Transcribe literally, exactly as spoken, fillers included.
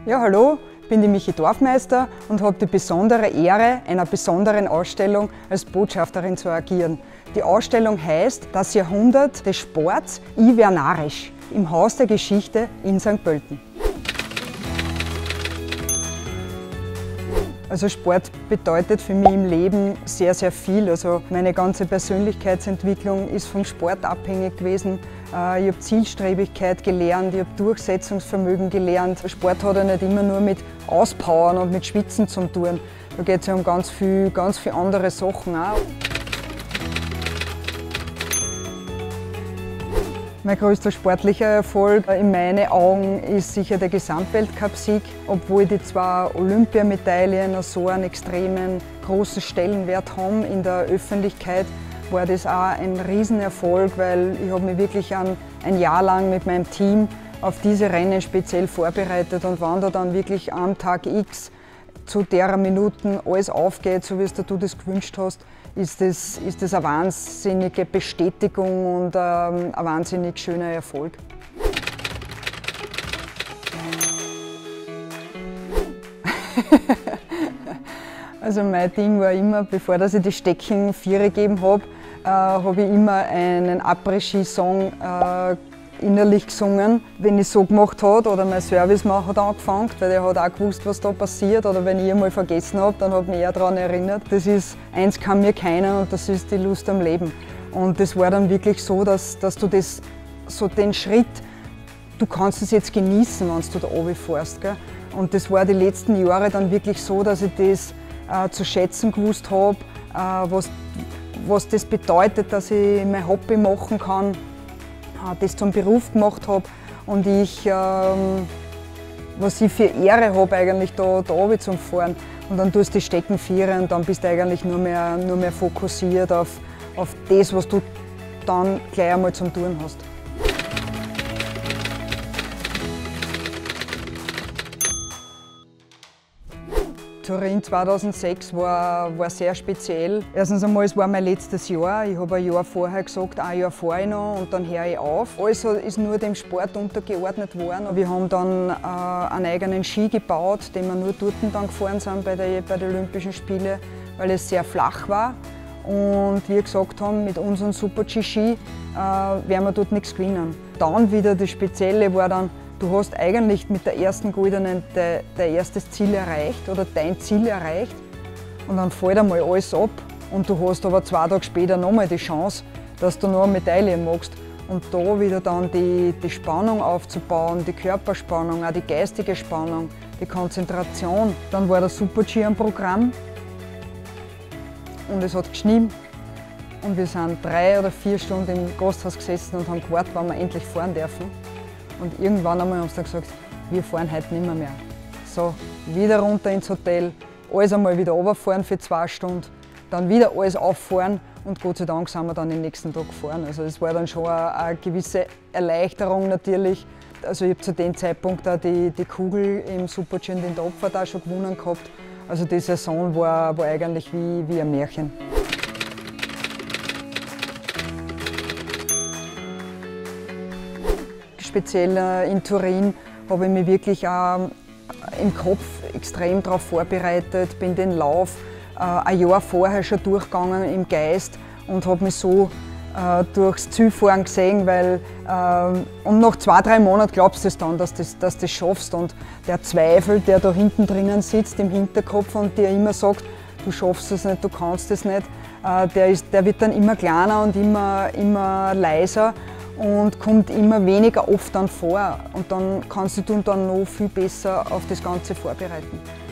Ja, hallo, ich bin die Michi Dorfmeister und habe die besondere Ehre, einer besonderen Ausstellung als Botschafterin zu agieren. Die Ausstellung heißt Das Jahrhundert des Sports, ich wär narrisch im Haus der Geschichte in Sankt Pölten. Also Sport bedeutet für mich im Leben sehr, sehr viel. Also meine ganze Persönlichkeitsentwicklung ist vom Sport abhängig gewesen. Ich habe Zielstrebigkeit gelernt, ich habe Durchsetzungsvermögen gelernt. Sport hat ja nicht immer nur mit Auspowern und mit Schwitzen zu tun. Da geht es ja um ganz viel, ganz viele andere Sachen auch. Mein größter sportlicher Erfolg in meinen Augen ist sicher der Gesamtweltcup-Sieg. Obwohl die zwei Olympiamedaillen so einen extremen großen Stellenwert haben in der Öffentlichkeit, war das auch ein Riesenerfolg, weil ich habe mich wirklich ein, ein Jahr lang mit meinem Team auf diese Rennen speziell vorbereitet. Und wenn da dann wirklich am Tag X zu der Minuten alles aufgeht, so wie es du das gewünscht hast, ist das, ist das eine wahnsinnige Bestätigung und ähm, ein wahnsinnig schöner Erfolg. Also mein Ding war immer, bevor dass ich die Stecken Viere gegeben habe, äh, habe ich immer einen Après-Ski-Song äh, innerlich gesungen, wenn ich so gemacht habe oder mein Servicemann hat angefangen, weil er hat auch gewusst, was da passiert, oder wenn ich einmal vergessen habe, dann hat mich er daran erinnert. Das ist, eins kann mir keiner, und das ist die Lust am Leben. Und das war dann wirklich so, dass, dass du das, so den Schritt, du kannst es jetzt genießen, wenn du da runterfährst. Gell? Und das war die letzten Jahre dann wirklich so, dass ich das äh, zu schätzen gewusst habe, äh, was, was das bedeutet, dass ich mein Hobby machen kann, das zum Beruf gemacht habe und ich, ähm, was ich für Ehre habe, eigentlich da, da runter zum Fahren. Und dann tust du die Stecken Viere und dann bist du eigentlich nur mehr, nur mehr fokussiert auf, auf das, was du dann gleich einmal zum Tun hast. Turin zweitausendsechs war, war sehr speziell. Erstens einmal, es war mein letztes Jahr. Ich habe ein Jahr vorher gesagt, ein Jahr fahre ich noch und dann höre ich auf. Alles ist nur dem Sport untergeordnet worden. Wir haben dann äh, einen eigenen Ski gebaut, den wir nur dort dann gefahren sind bei, der, bei den Olympischen Spielen, weil es sehr flach war. Und wir gesagt haben, mit unserem Super-G-Ski äh, werden wir dort nichts gewinnen. Dann wieder das Spezielle war dann, du hast eigentlich mit der ersten Goldenen de, dein erstes Ziel erreicht oder dein Ziel erreicht und dann fällt einmal alles ab und du hast aber zwei Tage später nochmal die Chance, dass du noch eine Medaille machst. Und da wieder dann die, die Spannung aufzubauen, die Körperspannung, auch die geistige Spannung, die Konzentration. Dann war der Super-G am Programm und es hat geschnien und wir sind drei oder vier Stunden im Gasthaus gesessen und haben gewartet, wann wir endlich fahren dürfen. Und irgendwann einmal haben sie dann gesagt, wir fahren heute nicht mehr, mehr. So, wieder runter ins Hotel, alles einmal wieder runterfahren für zwei Stunden, dann wieder alles auffahren und Gott sei Dank sind wir dann den nächsten Tag gefahren. Also es war dann schon eine, eine gewisse Erleichterung natürlich. Also ich habe zu dem Zeitpunkt auch die, die Kugel im Super-G und in der Abfahrt auch schon gewonnen gehabt. Also die Saison war, war eigentlich wie, wie ein Märchen. Speziell in Turin habe ich mich wirklich auch im Kopf extrem darauf vorbereitet, bin den Lauf äh, ein Jahr vorher schon durchgegangen im Geist und habe mich so äh, durchs Zielfahren gesehen, weil äh, und nach zwei, drei Monaten glaubst du es dann, dass du das, dass das schaffst, und der Zweifel, der da hinten drinnen sitzt im Hinterkopf und dir immer sagt, du schaffst es nicht, du kannst es nicht, äh, der, ist, der wird dann immer kleiner und immer, immer leiser und kommt immer weniger oft dann vor, und dann kannst du dich dann noch viel besser auf das Ganze vorbereiten.